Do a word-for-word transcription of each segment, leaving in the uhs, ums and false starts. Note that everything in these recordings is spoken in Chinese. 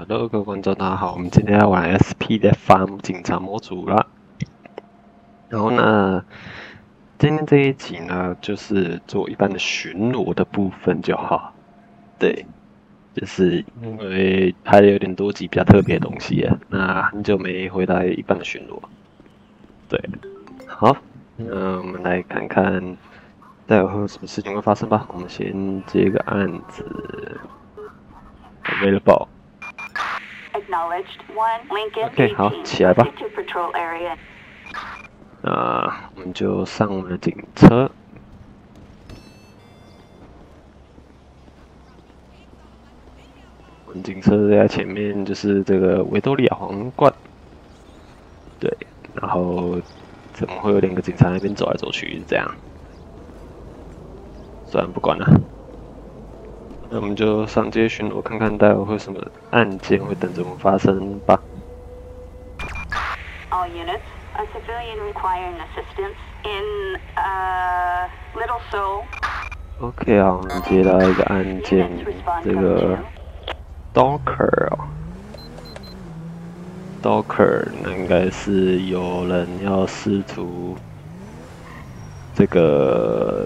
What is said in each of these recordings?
Hello，各位观众，大家好，我们今天要玩 S P 的 Farm 警察模组啦。然后呢，今天这一集呢，就是做一般的巡逻的部分就好。对，就是因为拍了有点多集比较特别的东西啊，那很久没回来一般的巡逻。对，好，那我们来看看待会会有什么事情会发生吧。我们先接一个案子 ，available。OK， 好，起来吧。那我们就上我们的警车。我们警车在前面就是这个维多利亚皇冠。对，然后怎么会有两个警察那边走来走去？这样，算了，不管了。那我们就上街巡逻，看看待会会有什么案件会等着我们发生吧。 All units, a civilian requiring assistance in uh Little Seoul. OK 啊，我们接到一个案件，这个 Docker 哦 ，Docker 那应该是有人要试图这个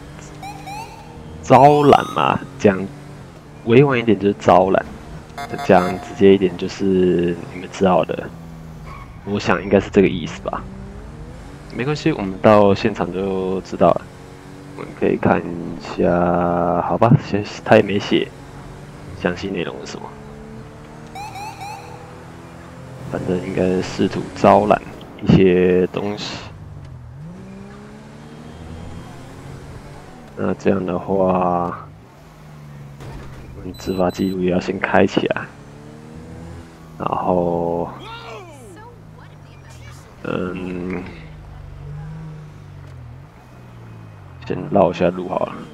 招揽嘛，讲委婉一点就是招揽，讲直接一点就是你们知道的。我想应该是这个意思吧。没关系，我们到现场就知道了。我们可以看一下，好吧，先他也没写详细内容是什么，反正应该是试图招揽一些东西。那这样的话，我们执法记录也要先开起来，然后，嗯。先绕一下路好了。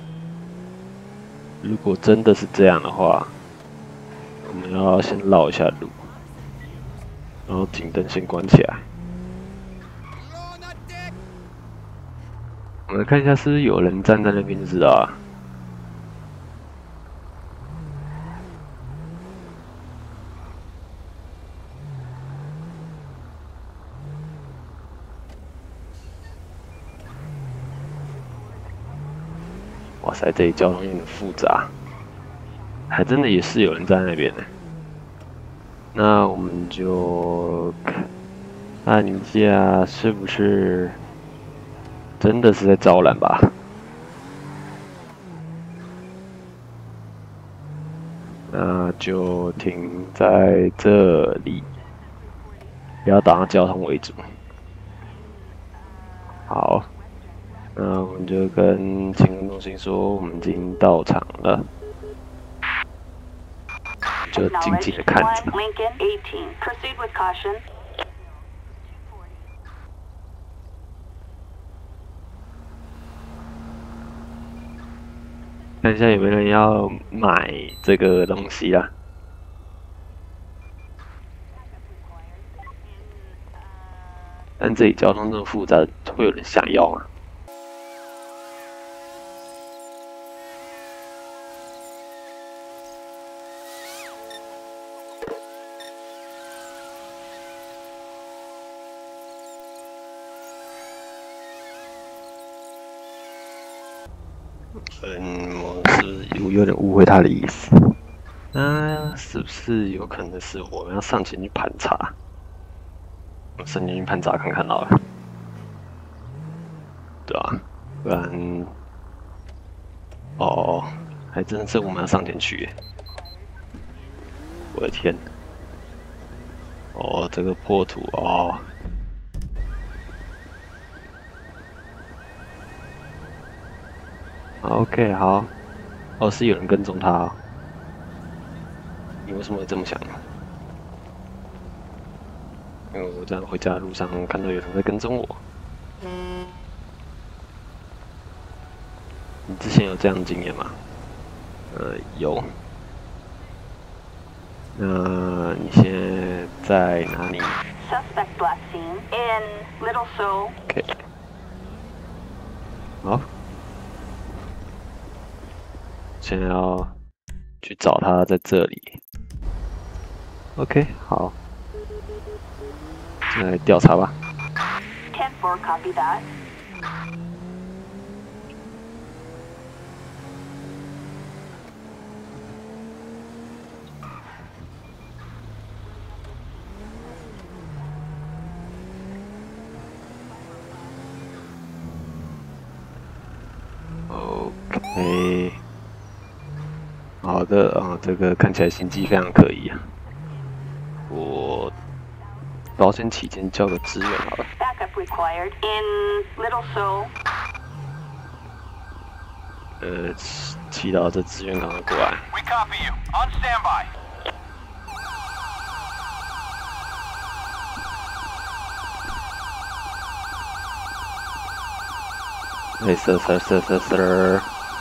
如果真的是这样的话，我们要先绕一下路，然后警灯先关起来。我们看一下是不是有人站在那边就知道啊。哇塞，这里交通有点复杂，还真的也是有人在那边呢。那我们就看一下是不是真的是在招揽吧？那就停在这里，不要挡到交通为主。好。那我们就跟情况中心说，我们已经到场了，就静静的看着。看一下有没有人要买这个东西啊？但这里交通这么复杂，会有人想要吗？嗯，我是有有点误会他的意思。那是不是有可能是我们要上前去盘查？我上前去盘查看看好了，对啊，不然，哦，还真是我们要上前去耶！我的天，哦，这个破土哦。OK， 好。哦，是有人跟踪他哦。你为什么会这么想？因为我在回家的路上看到有人在跟踪我。你之前有这样的经验吗？呃，有。那你现在在哪里 Suspect last seen in Little Seoul. ？OK。好。现在要去找他，在这里。 OK， 好，就来调查吧。 ten four, copy that. OK， 好的啊，这个看起来心机非常可疑啊。我保险起见叫个支援好了。 Backup required in Little Seoul. 呃，祈祷这支援赶快过来。 We copy you. On standby. Hey, sir, sir, sir, sir, sir.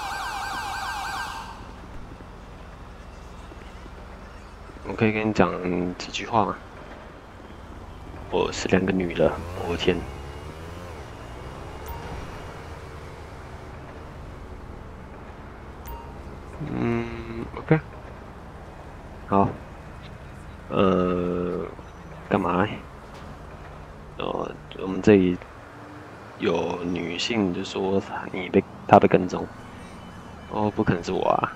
我可以跟你讲几句话吗？我是两个女的，我的天。嗯 ，OK， 好，呃，干嘛？哦，我们这里有女性就说你被她被跟踪，哦，不可能是我啊。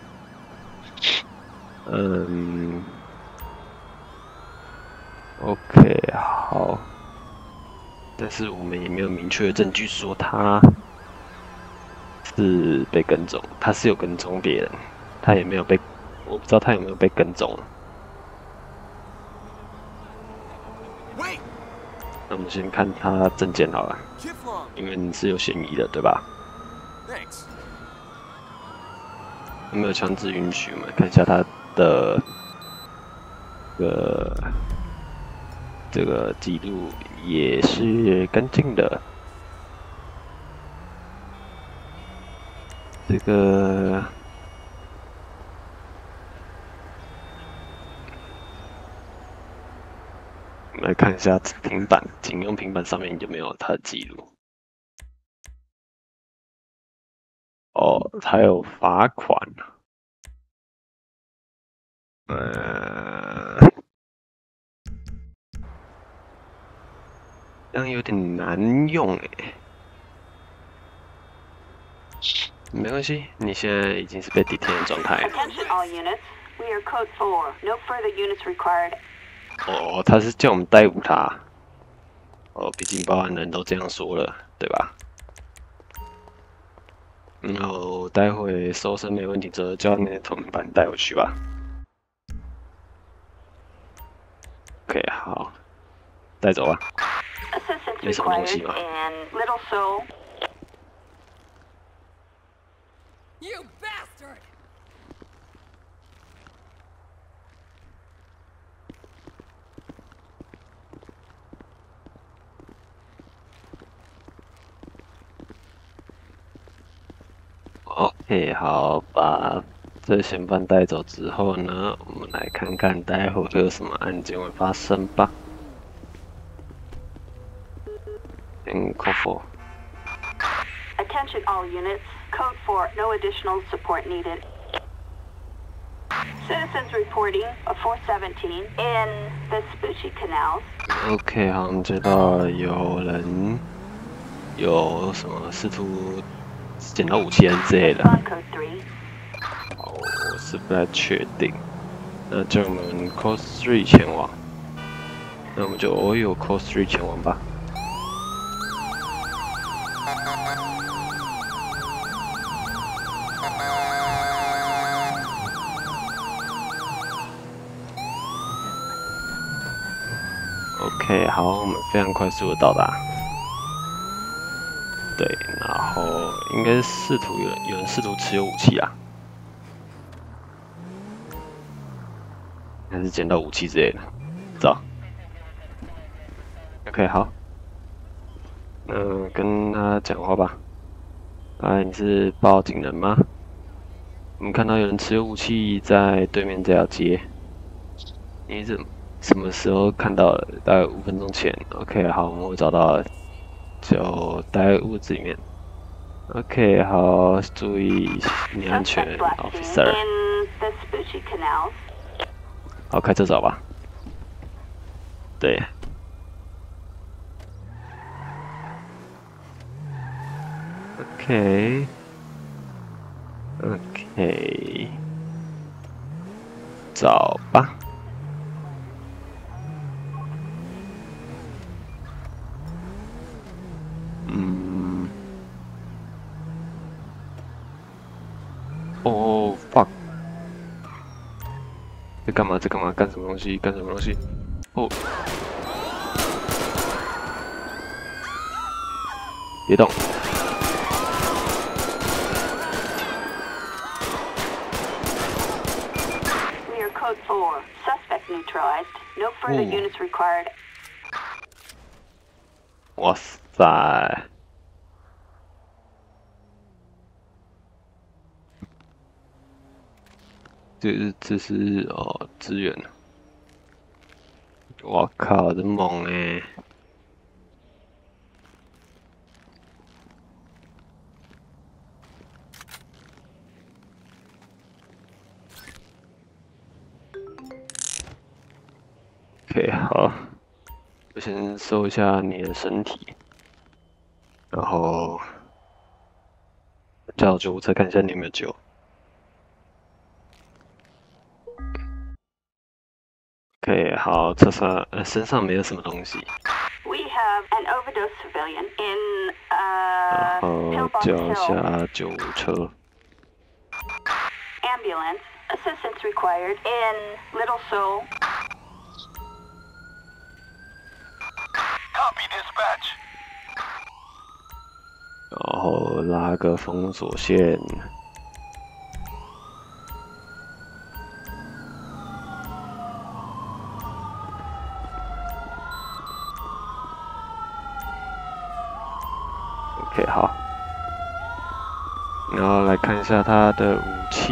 嗯 ，OK， 好，但是我们也没有明确的证据说她是被跟踪，她是有跟踪别人。他也没有被，我不知道他有没有被跟踪。那我们先看他证件好了，因为你是有嫌疑的，对吧？有没有强制允许？我们看一下他的这个这个记录也是干净的。这个。我们来看一下平板，警用平板上面有没有它的记录？哦，还有罚款。呃，这样有点难用哎。没关系，你现在已经是被 detain 的状态。 Attention all units. We are code four. No further units required. 哦，他是叫我们逮捕他。哦，毕竟报案人都这样说了，对吧？然后待会搜身没问题之后，叫那些同伴把你带回去吧。OK， 好，带走吧。有什么东西吗？ You bastard! OK， 好，把这嫌犯带走之后呢，我们来看看待会会有什么案件会发生吧。嗯 ，Code four。 Attention all units. Code four. No additional support needed. Citizens reporting a four seventeen in the Vespucci Canals. OK， 好，我们知道有人有什么试图捡到武器之类的。好，我是不太确定。那叫我们 Code three 前往。那我们就哦有 Code three 前往吧。OK， 好，我们非常快速的到达。对，然后应该是试图有人有人试图持有武器啊，还是捡到武器之类的，不知道。OK， 好，那跟他讲话吧。哎，你是报警人吗？我们看到有人持有武器在对面这条街。你怎什么时候看到的？大概五分钟前。OK， 好，我们会找到，就待在屋子里面。OK， 好，注意你安全 ，Officer。好，开车走吧。 对。OK。OK。找吧。嗯。哦 ，fuck！ 在干嘛？在干嘛？干什么东西？干什么东西？哦！别动！ We are code four. Suspect neutralized. No further Ooh. units required. 哇塞！这是这是哦资源。我靠，真猛哎！ OK， 好，我先搜一下你的身体，然后叫救护车看一下你有没有救。OK， 好，车上呃身上没有什么东西。 We have an overdose civilian in 然 uh 后 Pillbox 叫一 Hill. 下救护车。 Ambulance. Assistance required in Little Seoul. Copy, dispatch. 然后拉个封锁线。 OK， 好。然后来看一下他的武器。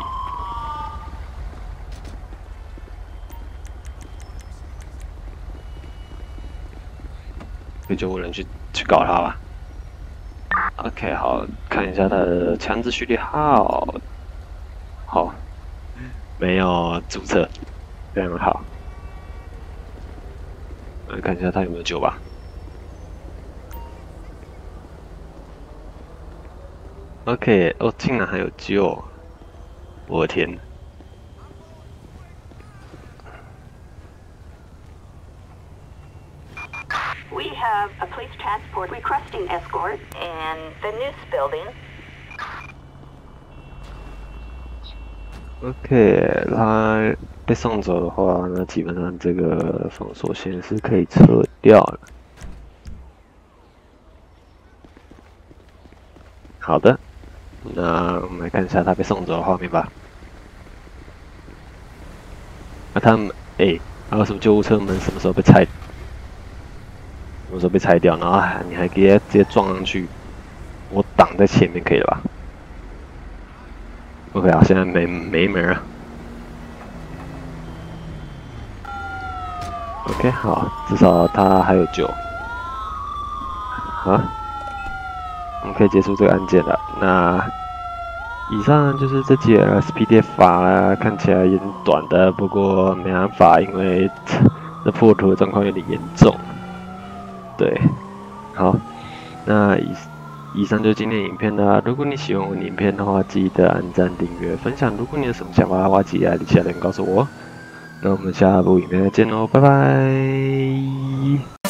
可以救护人去去搞他吧。OK， 好，看一下他的枪支序列号。好，没有注册，非常好。来看一下他有没有救吧。 OK， 哦，竟然还有救！我的天！ We have a police transport requesting escort in the Noose building. OK， 他被送走的话，那基本上这个封锁线是可以撤掉了。好的，那我们来看一下他被送走的画面吧。那他们，哎、欸，还有什么救护车门什么时候被拆？什么时候被拆掉？然后你还直接直接撞上去，我挡在前面可以了吧？ OK 啊，现在没没门啊。OK， 好，至少他还有救。好，我们可以结束这个案件了。那以上就是这节 S P D 法啦，看起来有点短的，不过没办法，因为这破图的状况有点严重。对，好，那以。 以上就是今天的影片啦。如果你喜欢我的影片的话，记得按赞、订阅、分享。如果你有什么想法的话，记得在底下留言告诉我。那我们下部影片再见喽，拜拜。